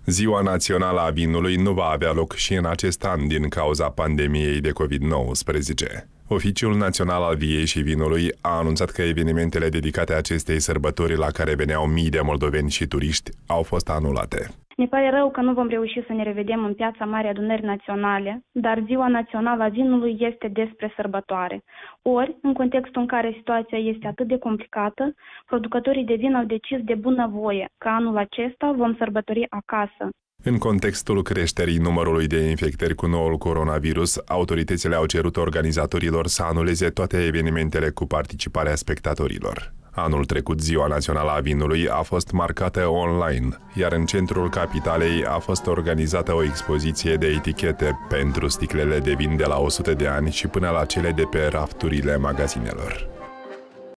Ziua Națională a Vinului nu va avea loc și în acest an din cauza pandemiei de COVID-19. Oficiul Național al Viei și Vinului a anunțat că evenimentele dedicate acestei sărbători la care veneau mii de moldoveni și turiști au fost anulate. Ne pare rău că nu vom reuși să ne revedem în Piața Marii Adunări Naționale, dar Ziua Națională a Vinului este despre sărbătoare. Ori, în contextul în care situația este atât de complicată, producătorii de vin au decis de bunăvoie că anul acesta vom sărbători acasă. În contextul creșterii numărului de infectări cu noul coronavirus, autoritățile au cerut organizatorilor să anuleze toate evenimentele cu participarea spectatorilor. Anul trecut, Ziua Națională a Vinului a fost marcată online, iar în centrul capitalei a fost organizată o expoziție de etichete pentru sticlele de vin de la 100 de ani și până la cele de pe rafturile magazinelor.